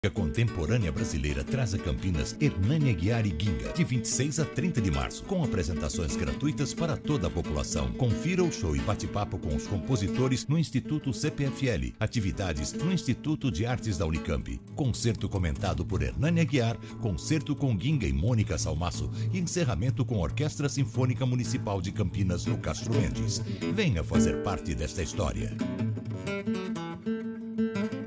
A contemporânea brasileira traz a Campinas Hernani Aguiar e Ginga, de 26 a 30 de março, com apresentações gratuitas para toda a população. Confira o show e bate-papo com os compositores no Instituto CPFL, atividades no Instituto de Artes da Unicamp, concerto comentado por Hernani Aguiar, concerto com Ginga e Mônica Salmaço e encerramento com a Orquestra Sinfônica Municipal de Campinas no Castro Mendes. Venha fazer parte desta história.